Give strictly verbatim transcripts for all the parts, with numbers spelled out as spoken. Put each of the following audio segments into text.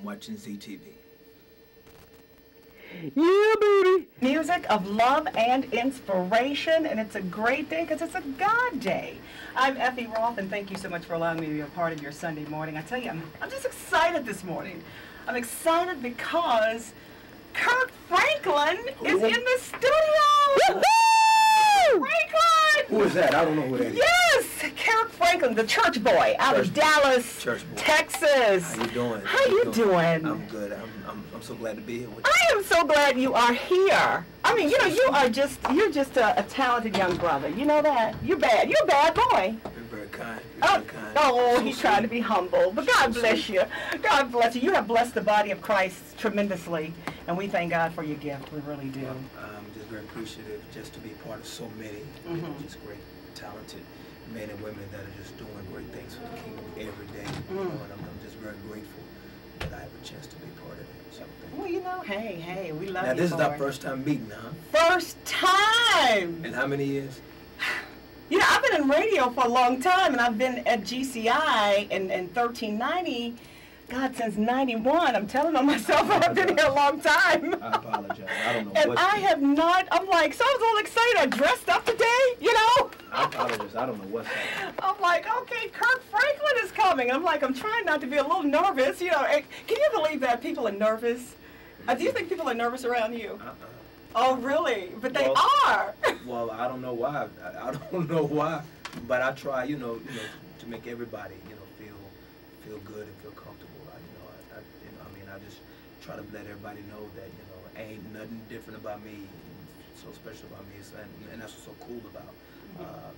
watching Z T V. Yeah, baby. Music of love and inspiration, and it's a great day because it's a God day. I'm Effie Roth, and thank you so much for allowing me to be a part of your Sunday morning. I tell you, I'm, I'm just excited this morning. I'm excited because Kirk Franklin is in the studio. Franklin! Who is that? I don't know who that is. Yes, Kirk Franklin, the church boy out church of Dallas, church boy. Texas. How you doing? How, How you doing? doing? I'm good. I'm, I'm I'm so glad to be here with you. I am so glad you are here. I mean, you know, you are just you're just a, a talented young brother. You know that. You're bad. You're a bad boy. You're very kind. You're oh, very kind. oh so he's sweet. trying to be humble. But God so bless sweet. you. God bless you. You have blessed the body of Christ tremendously, and we thank God for your gift. We really do. I'm just very appreciative just to be part of so many, mm-hmm. you know, just great, talented men and women that are just doing great things for the kingdom every day. Mm. You know, and I'm, I'm just very grateful that I have a chance to be part of it. So well, you know, hey, hey, we love now, you. Now, this for is our it. first time meeting, huh? First time! And how many years? You know, I've been in radio for a long time, and I've been at G C I in, in thirteen ninety, God, since ninety-one. I'm telling on myself I've been here a long time. I apologize. I don't know and what. I have not, I'm like, so I was all excited. I dressed up today, you know? I apologize. I don't know what's happening. I'm like, okay, Kirk Franklin is coming. I'm like, I'm trying not to be a little nervous, you know. Can you believe that people are nervous? Uh, do you think people are nervous around you? Uh-uh. Oh, really? But they well, are. Well, I don't know why. I, I don't know why. But I try, you know, you know, to make everybody, you know, feel feel good and feel comfortable. I, you know, I, I, you know, I mean, I just try to let everybody know that, you know, ain't nothing different about me, so special about me, and, and that's what's so cool about, uh,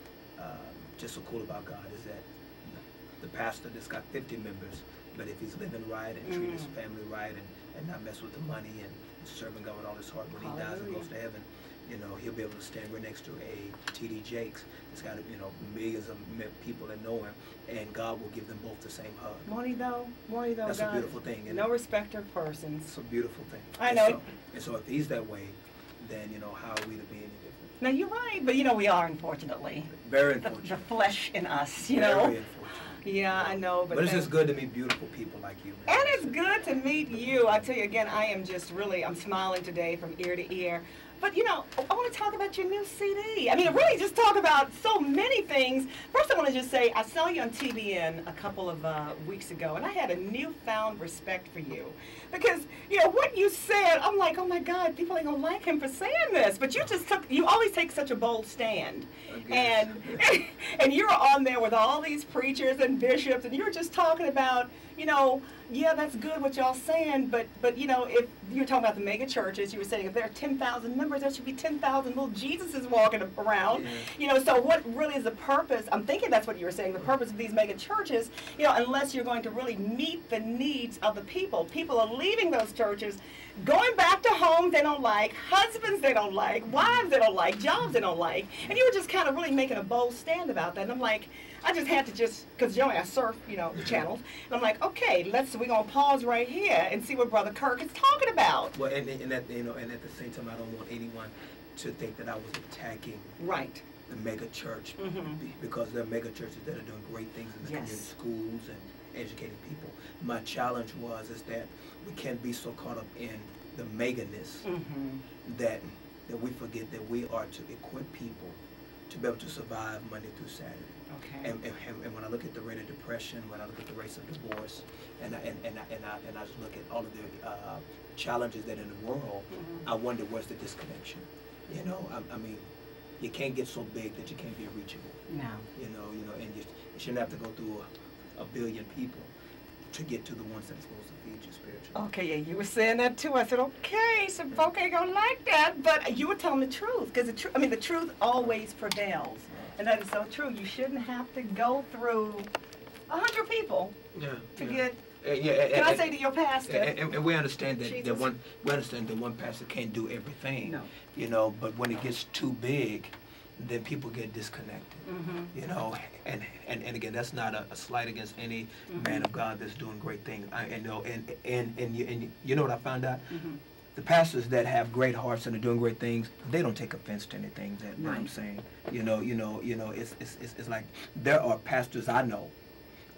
uh, just so cool about God is that the pastor that's got fifty members, but if he's living right and treating his family right and, and not mess with the money and serving God with all his heart, when he dies and goes to heaven, you know, he'll be able to stand right next to a T D Jakes. It's got, you know, millions of people that know him, and God will give them both the same hug. Won't he though? Won't he though? That's God, a beautiful thing. No it? respecter of persons. It's a beautiful thing. I know. And so, and so if he's that way, then, you know, how are we to be any different? Now, you're right, but, you know, we are, unfortunately. Very the, unfortunate. the flesh in us, you Very know? unfortunate. Yeah, I know. But, but it's just good to meet beautiful people like you, man. And it's good to meet you. I tell you again, I am just really, I'm smiling today from ear to ear. But, you know, I want to talk about your new C D. I mean, really just talk about so many things. First, I want to just say, I saw you on T V N a couple of uh, weeks ago, and I had a newfound respect for you. Because, you know, what you said, I'm like, oh, my God, people ain't going to like him for saying this. But you just took, you always take such a bold stand. And, and you're on there with all these preachers and bishops, and you're just talking about, you know, yeah, that's good what y'all saying, but, but you know, if you were talking about the mega churches, you were saying if there are ten thousand members, there should be ten thousand little Jesuses walking around. Yeah. You know, so what really is the purpose? I'm thinking that's what you were saying, the purpose of these mega churches, you know, unless you're going to really meet the needs of the people. People are leaving those churches, going back to homes they don't like, husbands they don't like, wives they don't like, jobs they don't like, and you were just kind of really making a bold stand about that. And I'm like, I just had to just, because generally I surf, you know, the channels, and I'm like, okay, let's, we're going to pause right here and see what Brother Kirk is talking about. Well, and, and, at, you know, and at the same time, I don't want anyone to think that I was attacking right. the mega church, mm-hmm. because there are mega churches that are doing great things in the yes. community, schools and educating people. My challenge was is that we can't be so caught up in the meganess mm-hmm. that, that we forget that we are to equip people to be able to survive Monday through Saturday. Okay. And, and, and when I look at the rate of depression, when I look at the rates of divorce, and I, and, and, I, and, I, and I just look at all of the uh, challenges that are in the world, mm-hmm. I wonder where's the disconnection. You know, I, I mean, you can't get so big that you can't be reachable. No. You know, you know, and you, you shouldn't have to go through a, a billion people to get to the ones that are supposed to feed you spiritually. Okay, yeah, you were saying that too. I said, okay, some folk ain't gonna like that, but you were telling the truth, because the truth, I mean, the truth always prevails, and that is so true. You shouldn't have to go through a hundred people yeah, to yeah. get. Uh, yeah, Can and, I and, say to your pastor? And, and, and we understand that, Jesus. that one. We understand that one pastor can't do everything. No. You know, but when it gets too big, then people get disconnected. Mm-hmm. You know, and, and and again, that's not a, a slight against any mm-hmm. man of God that's doing great things. I, and, you know, and and and you, and you know what I found out? Mm-hmm. The pastors that have great hearts and are doing great things, they don't take offense to anything that, right. that I'm saying. You know, you know, you know, it's, it's it's it's like there are pastors I know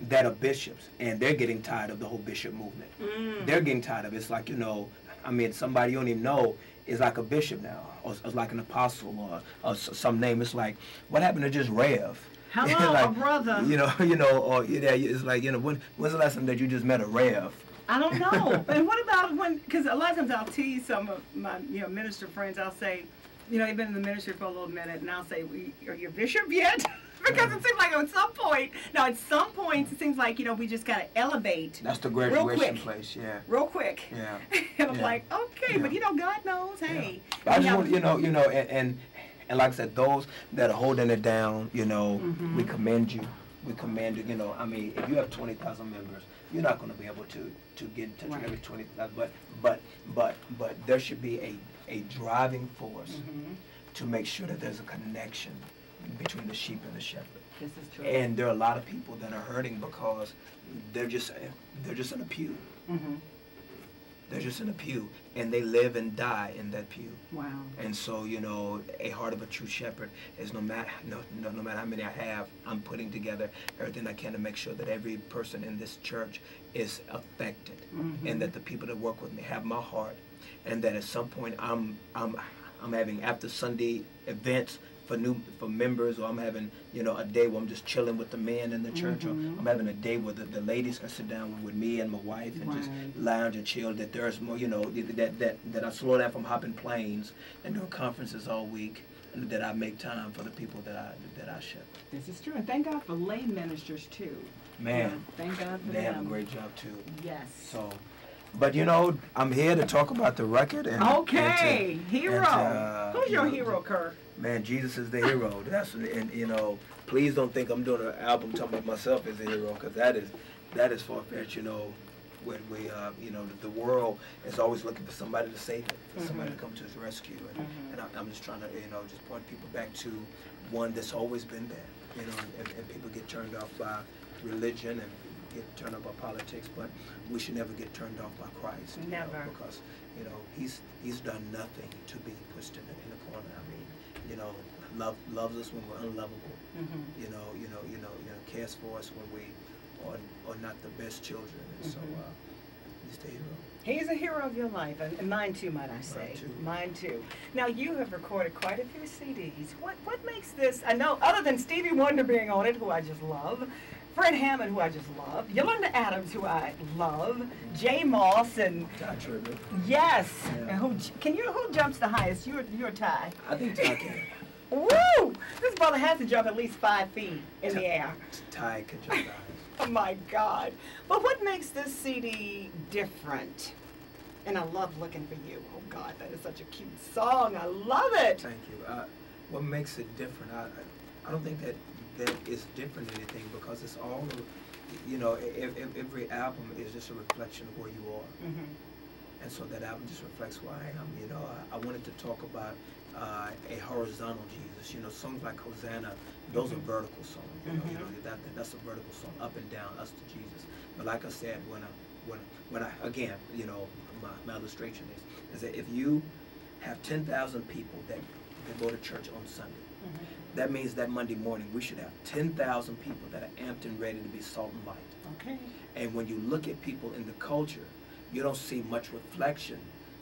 that are bishops, and they're getting tired of the whole bishop movement. Mm. They're getting tired of it. It's like, you know, I mean, somebody you don't even know is like a bishop now, or, or like an apostle, or, or s- some name. It's like, what happened to just Rev? Hello, like, a brother. You know, you know, or yeah, it's like, you know, when, when's the last time that you just met a Rev? I don't know. And what about when, because a lot of times I'll tease some of my, you know, minister friends, I'll say, you know, you've been in the ministry for a little minute, and I'll say, we, are you a bishop yet? Because it seems like at some point, now at some points, it seems like, you know, we just got to elevate. That's the real graduation quick. place, yeah. Real quick. Yeah. And I'm Yeah. like, okay, Yeah. but you know, God knows, hey. I just Now- want, you know, you know, and, and and like I said, those that are holding it down, you know, Mhm. we commend you. We commend you. You know, I mean, if you have twenty thousand members, you're not going to be able to to get in touch Right. with every twenty thousand. But but but but there should be a a driving force Mhm. to make sure that there's a connection between the sheep and the shepherd. This is true. And there are a lot of people that are hurting because they're just they're just in a pew. Mhm. They're just in a pew, and they live and die in that pew. Wow. And so, you know, a heart of a true shepherd is no matter no, no no matter how many I have, I'm putting together everything I can to make sure that every person in this church is affected, Mhm. and that the people that work with me have my heart, and that at some point I'm I'm I'm having after Sunday events for new for members, or I'm having, you know, a day where I'm just chilling with the men in the church, Mhm. or I'm having a day where the, the ladies can sit down with me and my wife and just Right. lounge and chill. That there's more, you know, that that that I slow down from hopping planes and doing conferences all week, and that I make time for the people that I that I shepherd. This is true. And thank God for lay ministers, too. Man, Yeah, thank God for they them. have a great job too. Yes. So, but you know, I'm here to talk about the record. And, Okay, and to- hero. and to, uh, Who's your you know, hero, Kirk? Man, Jesus is the hero. That's and you know, please don't think I'm doing an album talking about myself as a hero, because that is that is far fetched. You know, when we uh, you know the, the world is always looking for somebody to save it, for somebody to Mhm. come to its rescue, and, Mhm. and I, I'm just trying to you know just point people back to one that's always been there. You know, and, and people get turned off by religion and get turned off by politics, but we should never get turned off by Christ. you know, Never. because you know he's he's done nothing to be pushed in the, in the corner. I mean, you know, love loves us when we're unlovable. Mm-hmm. You know, you know, you know, you know, cares for us when we are, are not the best children. And so, Mhm. uh, he's the hero. He's a hero of your life, and and mine too, might I say. too. Mine too. Now, you have recorded quite a few C Ds. What what makes this, I know, other than Stevie Wonder being on it, who I just love, Fred Hammond, who I just love, Yolanda Adams, who I love, Jay Moss, and God tribute. yes, Yeah. and who j- can you, who jumps the highest? You or, you or Ty? I think Ty can. Woo! This brother has to jump at least five feet in the air. Ty can jump the highest. Oh my God. But what makes this C D different? And I love Looking for You. Oh God, that is such a cute song. I love it. Thank you. Uh, what makes it different? I, I, I don't think that that is different than anything, because it's all, you know, if, if, every album is just a reflection of where you are. Mm-hmm. And so that album just reflects who I am. You know, I, I wanted to talk about uh, a horizontal Jesus. You know, songs like Hosanna, those Mhm. are vertical songs. You know, you know Mhm. that, that that's a vertical song, up and down, us to Jesus. But like I said, when I when when I again, you know, my, my illustration is is that if you have ten thousand people that that go to church on Sunday, Mm-hmm. that means that Monday morning we should have ten thousand people that are amped and ready to be salt and light. Okay. And when you look at people in the culture, you don't see much reflection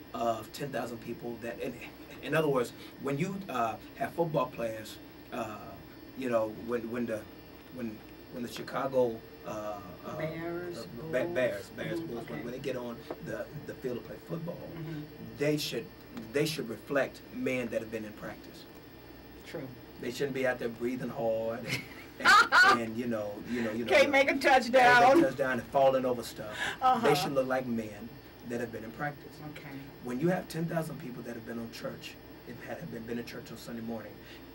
of ten thousand people that, in, in other words, when you uh, have football players, uh, you know, when, when the, when, when the Chicago uh, uh, Bears, uh, Bulls. Ba- Bears, Bears, Mhm, Bulls, when, okay. when they get on the, the field to play football, Mm-hmm. they should, they should reflect men that have been in practice. True. They shouldn't be out there breathing hard and, and, and you know, you know, you know. Can't make a Take touchdown. a touchdown and falling over stuff. Uh-huh. They should look like men that have been in practice. Okay. When you have ten thousand people that have been on church, it had have been, been in church on Sunday morning,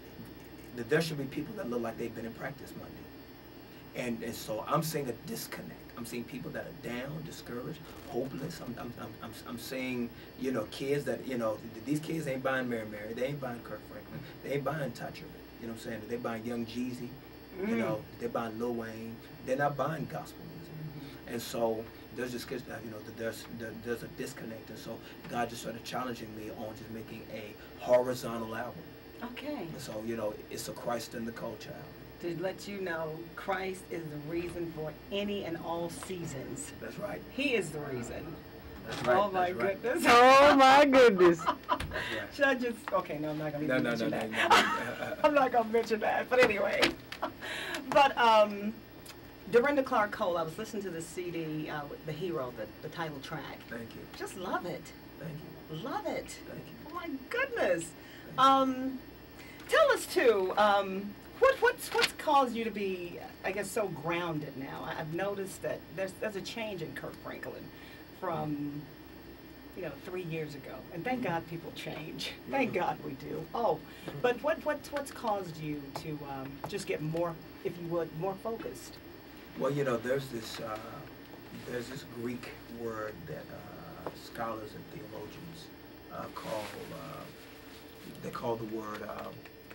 th- there should be people that look like they've been in practice Monday. And, and so I'm seeing a disconnect. I'm seeing people that are down, discouraged, hopeless. I'm, I'm, I'm, I'm, I'm seeing, you know, kids that, you know, th- these kids ain't buying Mary Mary. They ain't buying Kirk Franklin. They ain't buying Ty Tribbett. You know what I'm saying? They're buying Young Jeezy. You Mm. know, they're buying Lil Wayne. They're not buying gospel music. And so there's just, you know, there's there's a disconnect. And so God just started challenging me on just making a horizontal album. Okay. And so, you know, it's a Christ in the Culture album. to let you know Christ is the reason for any and all seasons. That's right. He is the reason. That's right. Oh my That's right. goodness. Oh my goodness. That's right. Should I just, okay, no, I'm not going to No, no, mention no, that. no, no, no. I'm not going to mention that, but anyway. But um, Dorinda Clark Cole, I was listening to the C D, uh, with The Hero, the, the title track. Thank you. Just love it. Thank you. Love it. Thank you. Oh my goodness. Um, tell us too, um, what, what's, what's caused you to be, I guess, so grounded now? I- I've noticed that there's, there's a change in Kirk Franklin from, you know, three years ago. And thank God people change. Thank God we do. Oh, but what, what's, what's caused you to um, just get more, if you would, more focused? Well, you know, there's this uh, there's this Greek word that uh, scholars and theologians uh, call uh, they call the word. Uh,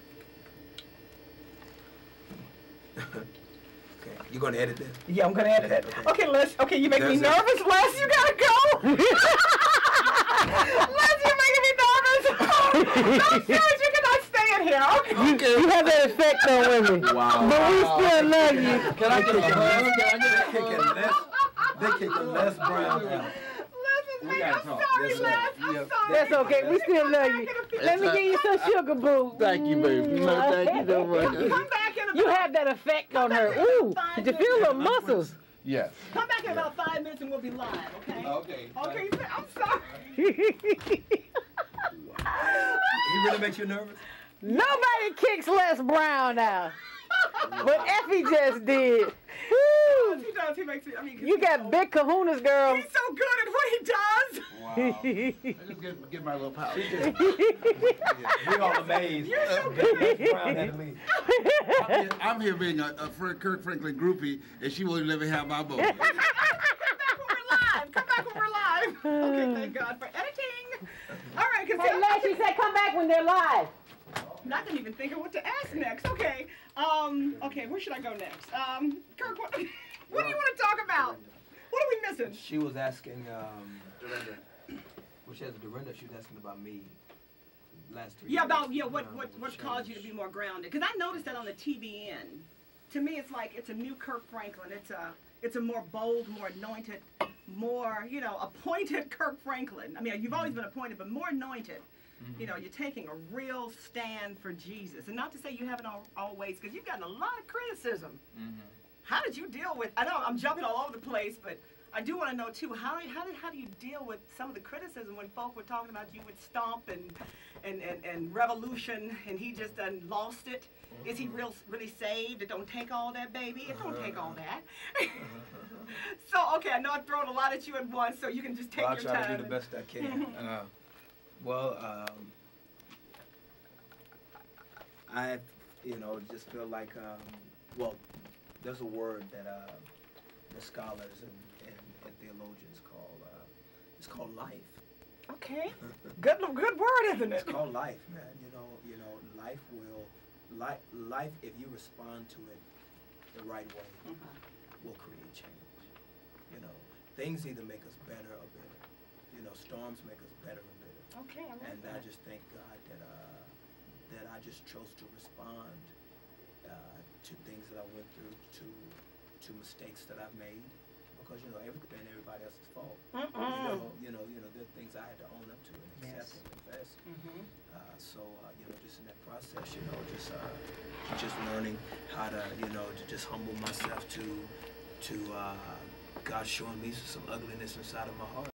okay, you gonna edit this? Yeah, I'm gonna edit it. Okay. Okay, Les. Okay, you make me There's a- nervous, Les. You gotta go. Les, you're making me nervous. No, serious, you cannot stay in here. Okay. You have that effect on women. Wow. But we still love you. Can I get a hug? Can I They're get a kicking hug? Les. They're kicking Les Brown out. Les is We making. gotta I'm talk. sorry, Yes, sir. Les. I'm Yeah. sorry. That's okay. We still love you. Let me give you some sugar, boo. Thank you, baby. No, thank you so much. Come back in about. You have that effect on her. Ooh, did you feel the muscles? Yes. Come back in about five minutes and we'll be live. Okay. Okay. Okay. so- I'm sorry. He really makes you nervous? Nobody kicks Les Brown out. But Effie just did. Woo. He does. He makes me. I mean, 'cause You he's got so- big kahunas, girl. He's so good at what he does. Wow. I just get, get my little pouch. We all amazed. You're so Les Brown had to leave. I'm here, I'm here being a, a Frank, Kirk Franklin groupie, and she won't even let me have my boat. Come back when we're live. Come back when we're live. Okay, thank God for editing. All right, because Hey, Les, she said come back when they're live. I'm not gonna even think of what to ask next. Okay. Um. Okay. Where should I go next? Um. Kirk, what, what do you want to talk about? What are we missing? She was asking, um, Dorinda, well, she has a Dorinda, she was asking about me last three Yeah. years. About yeah. What Um, what what changed. caused you to be more grounded? Because I noticed that on the T V N. To me, it's like it's a new Kirk Franklin. It's a it's a more bold, more anointed, more you know appointed Kirk Franklin. I mean, you've always been appointed, but more anointed. You know, you're taking a real stand for Jesus. And not to say you haven't al always, because you've gotten a lot of criticism. Mm-hmm. How did you deal with, I know I'm jumping all over the place, but I do want to know too, how, how, did, how do you deal with some of the criticism when folk were talking about you with Stomp and, and, and, and Revolution, and he just done lost it? Is he real, really saved? It don't take all that, baby. It don't take all that. So, okay, I know I've thrown a lot at you at once, so you can just take Well, I'll your try time. to do the best I can. uh, well, um, I, you know, just feel like, um, well, there's a word that uh, the scholars and, and, and theologians call, uh, it's called life. Okay. Good, good word, isn't it? It's called life, man. You know, you know, life will, life, life. If you respond to it the right way, Mhm. will create change. You know, things either make us better or bitter. You know, storms make us better or bitter. Okay, I like And that. I just thank God that uh, that I just chose to respond uh, to things that I went through, to to mistakes that I've made, because you know everything been everybody else's fault. You know, you know, you know, there are things I had to own up to and accept Yes. and confess. Mhm. Uh, so uh, you know, just in that process, you know, just uh, just learning how to, you know, to just humble myself to to uh, God showing me some ugliness inside of my heart.